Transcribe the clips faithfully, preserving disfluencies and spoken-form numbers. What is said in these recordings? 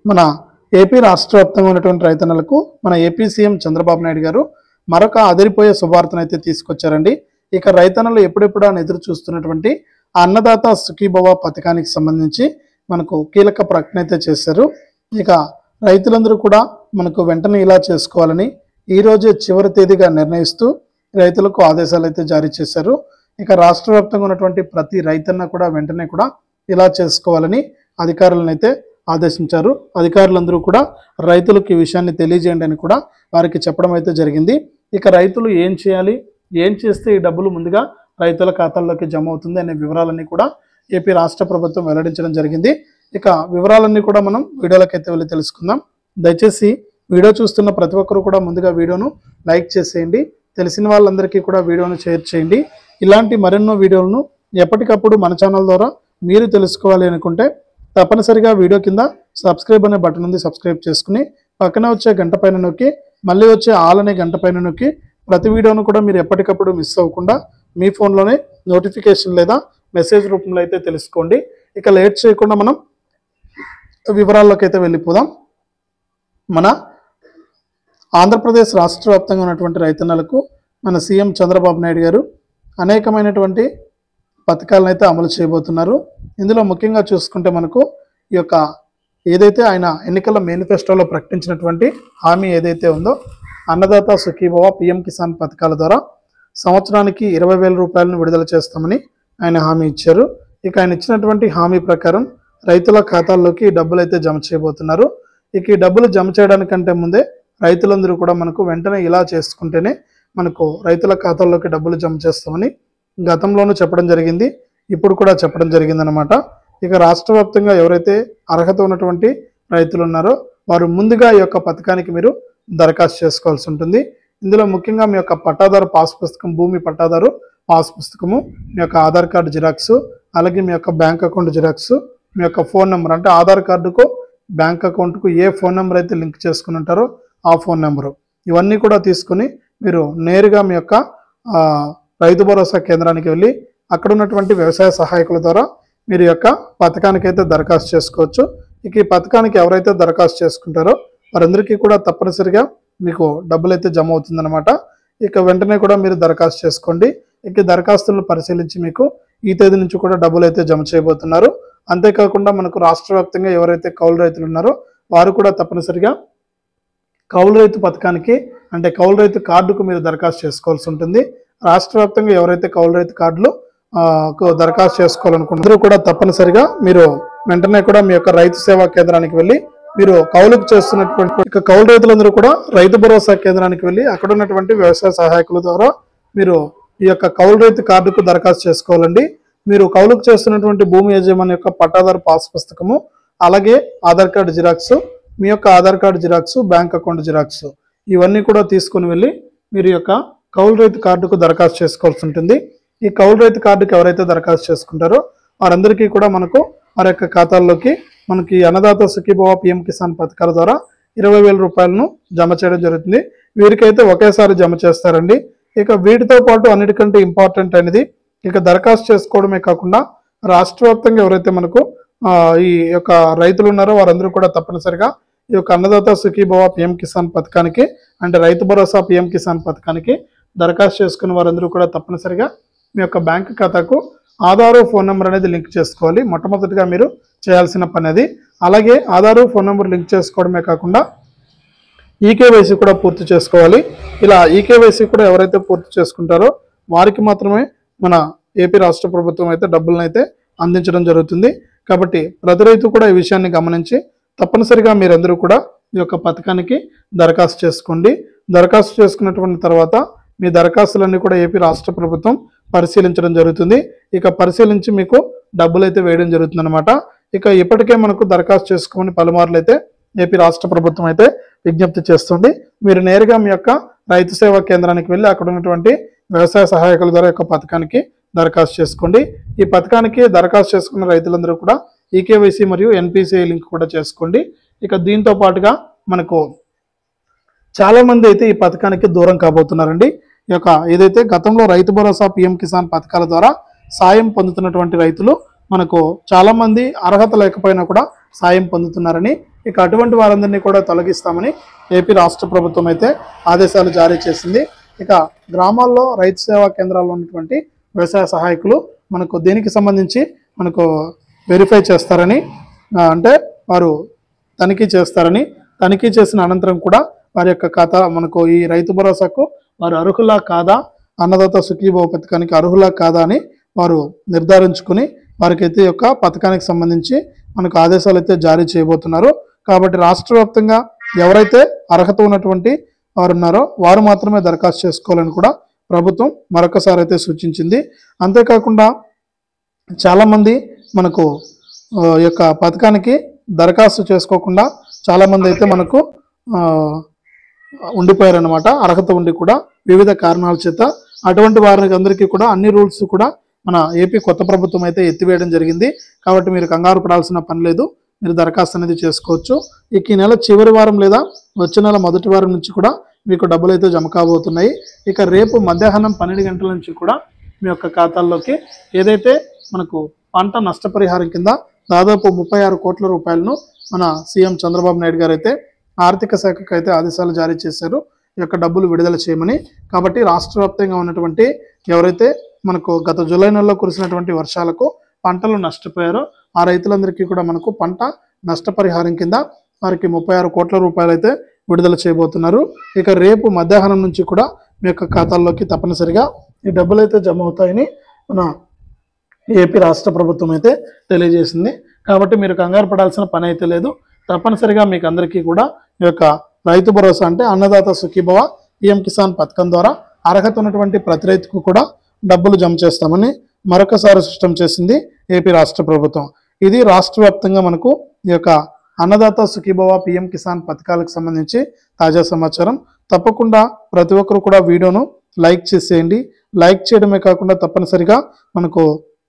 మన ఏపీ రాష్ట్ర వ్యాప్తంగా ఉన్నటువంటి రైతన్నలకు మన ఏపీ సీఎం చంద్రబాబు నాయుడు గారు మరొక అదిరిపోయే శుభార్తను అయితే తీసుకొచ్చారండి. ఇక రైతన్నలు ఎప్పుడెప్పుడు అని ఎదురు చూస్తున్నటువంటి అన్నదాత సుఖీభవ పథకానికి సంబంధించి మనకు కీలక ప్రకటన అయితే చేశారు. ఇక రైతులందరూ కూడా మనకు వెంటనే ఇలా చేసుకోవాలని ఈ రోజే చివరి తేదీగా నిర్ణయిస్తూ రైతులకు ఆదేశాలు అయితే జారీ చేశారు. ఇక రాష్ట్ర వ్యాప్తంగా ఉన్నటువంటి ప్రతి రైతన్న కూడా వెంటనే కూడా ఇలా చేసుకోవాలని అధికారులను అయితే ఆదేశించారు. అధికారులందరూ కూడా రైతులకు ఈ విషయాన్ని తెలియజేయండి అని కూడా వారికి చెప్పడం అయితే జరిగింది. ఇక రైతులు ఏం చేయాలి, ఏం చేస్తే ఈ డబ్బులు ముందుగా రైతుల ఖాతాల్లోకి జమ అవుతుంది అనే వివరాలన్నీ కూడా ఏపీ రాష్ట్ర ప్రభుత్వం వెల్లడించడం జరిగింది. ఇక వివరాలన్నీ కూడా మనం వీడియోలోకి వెళ్ళి తెలుసుకుందాం. దయచేసి వీడియో చూస్తున్న ప్రతి ఒక్కరు కూడా ముందుగా వీడియోను లైక్ చేసేయండి. తెలిసిన వాళ్ళందరికీ కూడా వీడియోను షేర్ చేయండి. ఇలాంటి మరెన్నో వీడియోలను ఎప్పటికప్పుడు మన ఛానల్ ద్వారా మీరు తెలుసుకోవాలి అనుకుంటే తప్పనిసరిగా వీడియో కింద సబ్స్క్రైబ్ అనే బటన్ ఉంది, సబ్స్క్రైబ్ చేసుకుని పక్కన వచ్చే గంట పైన నొక్కి మళ్ళీ వచ్చే ఆల్ అనే గంట పైన నొక్కి ప్రతి వీడియోను కూడా మీరు ఎప్పటికప్పుడు మిస్ అవ్వకుండా మీ ఫోన్లోనే నోటిఫికేషన్ లేదా మెసేజ్ రూపంలో అయితే తెలుసుకోండి. ఇక లేట్ చేయకుండా మనం వివరాల్లోకి అయితే వెళ్ళిపోదాం. మన ఆంధ్రప్రదేశ్ రాష్ట్ర వ్యాప్తంగా ఉన్నటువంటి రైతన్నలకు మన సీఎం చంద్రబాబు నాయుడు గారు అనేకమైనటువంటి పథకాలను అయితే అమలు చేయబోతున్నారు. ఇందులో ముఖ్యంగా చూసుకుంటే మనకు ఈ యొక్క ఏదైతే ఆయన ఎన్నికల మేనిఫెస్టోలో ప్రకటించినటువంటి హామీ ఏదైతే ఉందో అన్నదాత సుఖీభవ పిఎం కిసాన్ పథకాల ద్వారా సంవత్సరానికి ఇరవై వేల రూపాయలను విడుదల చేస్తామని ఆయన హామీ ఇచ్చారు. ఇక ఆయన ఇచ్చినటువంటి హామీ ప్రకారం రైతుల ఖాతాల్లోకి డబ్బులు అయితే జమ చేయబోతున్నారు. ఇక ఈ డబ్బులు జమ చేయడానికంటే ముందే రైతులందరూ కూడా మనకు వెంటనే ఇలా చేసుకుంటేనే మనకు రైతుల ఖాతాల్లోకి డబ్బులు జమ చేస్తామని గతంలోనూ చెప్పడం జరిగింది, ఇప్పుడు కూడా చెప్పడం జరిగిందనమాట. ఇక రాష్ట్ర వ్యాప్తంగా ఎవరైతే అర్హత ఉన్నటువంటి రైతులు ఉన్నారో వారు ముందుగా ఈ యొక్క పథకానికి మీరు దరఖాస్తు చేసుకోవాల్సి ఉంటుంది. ఇందులో ముఖ్యంగా మీ యొక్క పట్టాదారు పాస్ పుస్తకం, భూమి పట్టాదారు పాస్ పుస్తకము, మీ యొక్క ఆధార్ కార్డు జిరాక్స్, అలాగే మీ యొక్క బ్యాంక్ అకౌంట్ జిరాక్స్, మీ యొక్క ఫోన్ నెంబర్ అంటే ఆధార్ కార్డుకు బ్యాంక్ అకౌంట్కు ఏ ఫోన్ నెంబర్ అయితే లింక్ చేసుకుని ఉంటారో ఆ ఫోన్ నెంబరు, ఇవన్నీ కూడా తీసుకుని మీరు నేరుగా మీ యొక్క రైతు భరోసా కేంద్రానికి వెళ్ళి అక్కడ ఉన్నటువంటి వ్యవసాయ సహాయకుల ద్వారా మీరు యొక్క పథకానికి అయితే దరఖాస్తు చేసుకోవచ్చు. ఇక ఈ పథకానికి ఎవరైతే దరఖాస్తు చేసుకుంటారో వారందరికీ కూడా తప్పనిసరిగా మీకు డబ్బులు అయితే జమ అవుతుందన్నమాట. ఇక వెంటనే కూడా మీరు దరఖాస్తు చేసుకోండి. ఇక దరఖాస్తులను పరిశీలించి మీకు ఈ తేదీ నుంచి కూడా డబ్బులు అయితే జమ చేయబోతున్నారు. అంతేకాకుండా మనకు రాష్ట్ర వ్యాప్తంగా ఎవరైతే కౌలు రైతులు ఉన్నారో వారు కూడా తప్పనిసరిగా కౌలు రైతు పథకానికి అంటే కౌలు రైతు కార్డుకు మీరు దరఖాస్తు చేసుకోవాల్సి ఉంటుంది. రాష్ట్ర వ్యాప్తంగా ఎవరైతే కౌలు రైతు కార్డులు దరఖాస్తు చేసుకోవాలనుకుంటున్నారో కూడా తప్పనిసరిగా మీరు వెంటనే కూడా మీ యొక్క రైతు సేవా కేంద్రానికి వెళ్ళి మీరు కౌలుకు చేస్తున్నటువంటి ఇక కౌలు రైతులందరూ కూడా రైతు భరోసా కేంద్రానికి వెళ్ళి అక్కడ ఉన్నటువంటి వ్యవసాయ సహాయకుల ద్వారా మీరు ఈ యొక్క కౌలు రైతు కార్డుకు దరఖాస్తు చేసుకోవాలండి. మీరు కౌలుకు చేస్తున్నటువంటి భూమి యజమాని యొక్క పట్టాదారు పాస్ పుస్తకము, అలాగే ఆధార్ కార్డు జిరాక్స్, మీ యొక్క Aadhaar card xerox, bank account xerox, ఇవన్నీ కూడా తీసుకుని వెళ్ళి మీరు యొక్క కౌలు రైతు కార్డుకు దరఖాస్తు చేసుకోవాల్సి ఉంటుంది. ఈ కౌలు రైతు కార్డుకు ఎవరైతే దరఖాస్తు చేసుకుంటారో వారందరికీ కూడా మనకు వారి యొక్క ఖాతాల్లోకి మనకి అన్నదాత సుఖీభవ పిఎం కిసాన్ పథకాల ద్వారా ఇరవై వేల రూపాయలను జమ చేయడం జరుగుతుంది. వీరికైతే ఒకేసారి జమ చేస్తారండి. ఇక వీటితో పాటు అన్నిటికంటే ఇంపార్టెంట్ అనేది ఇక దరఖాస్తు చేసుకోవడమే కాకుండా రాష్ట్ర వ్యాప్తంగా ఎవరైతే మనకు ఈ యొక్క రైతులు ఉన్నారో వారందరూ కూడా తప్పనిసరిగా ఈ యొక్క అన్నదాత సుఖీభవ పిఎం కిసాన్ పథకానికి అంటే రైతు భరోసా పిఎం కిసాన్ పథకానికి దరఖాస్తు చేసుకున్న వారందరూ కూడా తప్పనిసరిగా మీ యొక్క బ్యాంక్ ఖాతాకు ఆధారు ఫోన్ నెంబర్ అనేది లింక్ చేసుకోవాలి. మొట్టమొదటిగా మీరు చేయాల్సిన పని అది. అలాగే ఆధారు ఫోన్ నెంబర్ లింక్ చేసుకోవడమే కాకుండా ఈకేవైసీ కూడా పూర్తి చేసుకోవాలి. ఇలా ఈకేవైసీ కూడా ఎవరైతే పూర్తి చేసుకుంటారో వారికి మాత్రమే మన ఏపీ రాష్ట్ర ప్రభుత్వం అయితే డబ్బులను అయితే అందించడం జరుగుతుంది. కాబట్టి ప్రతి రైతు కూడా ఈ విషయాన్ని గమనించి తప్పనిసరిగా మీరందరూ కూడా ఈ యొక్క పథకానికి దరఖాస్తు చేసుకోండి. దరఖాస్తు చేసుకున్నటువంటి తర్వాత మీ దరఖాస్తులన్నీ కూడా ఏపీ రాష్ట్ర ప్రభుత్వం పరిశీలించడం జరుగుతుంది. ఇక పరిశీలించి మీకు డబ్బులు అయితే వేయడం జరుగుతుంది అనమాట. ఇక ఇప్పటికే మనకు దరఖాస్తు చేసుకోమని పలుమార్లు అయితే ఏపీ రాష్ట్ర ప్రభుత్వం అయితే విజ్ఞప్తి చేస్తుంది. మీరు నేరుగా మీ యొక్క రైతు సేవా కేంద్రానికి వెళ్ళి అక్కడ ఉన్నటువంటి వ్యవసాయ సహాయకుల ద్వారా యొక్క పథకానికి దరఖాస్తు చేసుకోండి. ఈ పథకానికి దరఖాస్తు చేసుకున్న రైతులందరూ కూడా ఈకేవైసీ మరియు ఎన్పిసిఐ లింక్ కూడా చేసుకోండి. ఇక దీంతో పాటుగా మనకు చాలా మంది అయితే ఈ పథకానికి దూరం కాబోతున్నారండి. ఈ యొక్క ఏదైతే గతంలో రైతు భరోసా పిఎం కిసాన్ పథకాల ద్వారా సాయం పొందుతున్నటువంటి రైతులు మనకు చాలా మంది అర్హత లేకపోయినా కూడా సాయం పొందుతున్నారని ఇక అటువంటి వారందరినీ కూడా తొలగిస్తామని ఏపీ రాష్ట్ర ప్రభుత్వం అయితే ఆదేశాలు జారీ చేసింది. ఇక గ్రామాల్లో రైతు సేవా కేంద్రాల్లో ఉన్నటువంటి వ్యవసాయ సహాయకులు మనకు దీనికి సంబంధించి మనకు వెరిఫై చేస్తారని, అంటే వారు తనిఖీ చేస్తారని, తనిఖీ చేసిన అనంతరం కూడా వారి యొక్క ఖాతా మనకు ఈ రైతు భరోసాకు వారు అర్హులా కాదా, అన్నదాత సుఖీభవ పథకానికి అర్హులా కాదా అని వారు నిర్ధారించుకుని వారికైతే యొక్క పథకానికి సంబంధించి మనకు ఆదేశాలు అయితే జారీ చేయబోతున్నారు. కాబట్టి రాష్ట్ర వ్యాప్తంగా ఎవరైతే అర్హత ఉన్నటువంటి వారు ఉన్నారో వారు మాత్రమే దరఖాస్తు చేసుకోవాలని కూడా ప్రభుత్వం మరొకసారి అయితే సూచించింది. అంతేకాకుండా చాలామంది మనకు ఈ యొక్క పథకానికి దరఖాస్తు చేసుకోకుండా చాలామంది అయితే మనకు ఉండిపోయారనమాట, అర్హత ఉండి కూడా వివిధ కారణాల చేత. అటువంటి వారికి అందరికీ కూడా అన్ని రూల్స్ కూడా మన ఏపీ కొత్త ప్రభుత్వం అయితే ఎత్తివేయడం జరిగింది. కాబట్టి మీరు కంగారు పడాల్సిన పని లేదు, మీరు దరఖాస్తు అనేది చేసుకోవచ్చు. ఇక ఈ నెల చివరి వారం లేదా వచ్చే నెల మొదటి వారం నుంచి కూడా మీకు డబ్బులు అయితే జమ కాబోతున్నాయి. ఇక రేపు మధ్యాహ్నం పన్నెండు గంటల నుంచి కూడా మీ యొక్క ఖాతాల్లోకి ఏదైతే మనకు పంట నష్టపరిహారం కింద దాదాపు ముప్పై ఆరు కోట్ల రూపాయలను మన సీఎం చంద్రబాబు నాయుడు గారు అయితే ఆర్థిక శాఖకు అయితే ఆదేశాలు జారీ చేశారు ఈ యొక్క డబ్బులు విడుదల చేయమని. కాబట్టి రాష్ట్ర వ్యాప్తంగా ఉన్నటువంటి ఎవరైతే మనకు గత జూలై నెలలో కురిసినటువంటి వర్షాలకు పంటలు నష్టపోయారో ఆ రైతులందరికీ కూడా మనకు పంట నష్టపరిహారం కింద వారికి ముప్పై ఆరు కోట్ల రూపాయలు అయితే విడుదల చేయబోతున్నారు. ఇక రేపు మధ్యాహ్నం నుంచి కూడా మీ యొక్క ఖాతాల్లోకి తప్పనిసరిగా ఈ డబ్బులు అయితే జమ అవుతాయని మన ఏపీ రాష్ట్ర ప్రభుత్వం అయితే తెలియజేసింది. కాబట్టి మీరు కంగారు పడాల్సిన పని అయితే లేదు. తప్పనిసరిగా మీకు అందరికీ కూడా ఈ యొక్క రైతు భరోసా అంటే అన్నదాత సుఖీభవ పీఎం కిసాన్ పథకం ద్వారా అర్హత ఉన్నటువంటి ప్రతి రైతుకు కూడా డబ్బులు జమ చేస్తామని మరొకసారి స్పష్టం చేసింది ఏపీ రాష్ట్ర ప్రభుత్వం. ఇది రాష్ట్ర వ్యాప్తంగా మనకు ఈ యొక్క అన్నదాత సుఖీభవ పీఎం కిసాన్ పథకాలకు సంబంధించి తాజా సమాచారం. తప్పకుండా ప్రతి ఒక్కరు కూడా వీడియోను లైక్ చేసేయండి. లైక్ చేయడమే కాకుండా తప్పనిసరిగా మనకు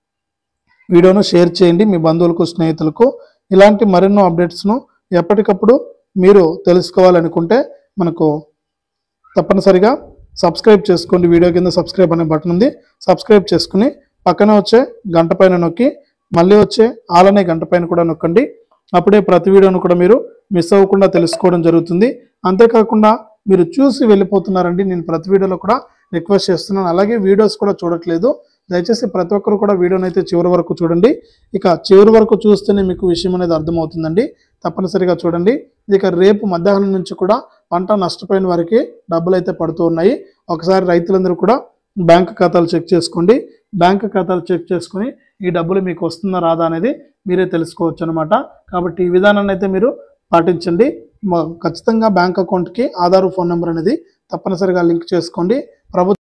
వీడియోను షేర్ చేయండి మీ బంధువులకు, స్నేహితులకు. ఇలాంటి మరెన్నో అప్డేట్స్ను ఎప్పటికప్పుడు మీరు తెలుసుకోవాలనుకుంటే మనకు తప్పనిసరిగా సబ్స్క్రైబ్ చేసుకోండి. వీడియో కింద సబ్స్క్రైబ్ అనే బటన్ ఉంది, సబ్స్క్రైబ్ చేసుకుని పక్కన వచ్చే గంట పైన నొక్కి మళ్ళీ వచ్చే ఆల్ అనే గంట పైన కూడా నొక్కండి. అప్పుడే ప్రతి వీడియోను కూడా మీరు మిస్ అవ్వకుండా తెలుసుకోవడం జరుగుతుంది. అంతేకాకుండా మీరు చూసి వెళ్ళిపోతున్నారండి, నేను ప్రతి వీడియోలో కూడా రిక్వెస్ట్ చేస్తున్నాను. అలాగే వీడియోస్ కూడా చూడట్లేదు, దయచేసి ప్రతి ఒక్కరు కూడా వీడియోని అయితే చివరి వరకు చూడండి. ఇక చివరి వరకు చూస్తేనే మీకు విషయం అనేది అర్థమవుతుందండి, తప్పనిసరిగా చూడండి. ఇక రేపు మధ్యాహ్నం నుంచి కూడా పంట నష్టపోయిన వారికి డబ్బులు అయితే పడుతూ ఉన్నాయి. ఒకసారి రైతులందరూ కూడా బ్యాంక్ ఖాతాలు చెక్ చేసుకోండి. బ్యాంక్ ఖాతాలు చెక్ చేసుకుని ఈ డబ్బులు మీకు వస్తుందా రాదా అనేది మీరే తెలుసుకోవచ్చు అనమాట. కాబట్టి ఈ విధానాన్ని అయితే మీరు పాటించండి. ఖచ్చితంగా బ్యాంక్ అకౌంట్కి ఆధార్ ఫోన్ నెంబర్ అనేది తప్పనిసరిగా లింక్ చేసుకోండి. ప్రభుత్వం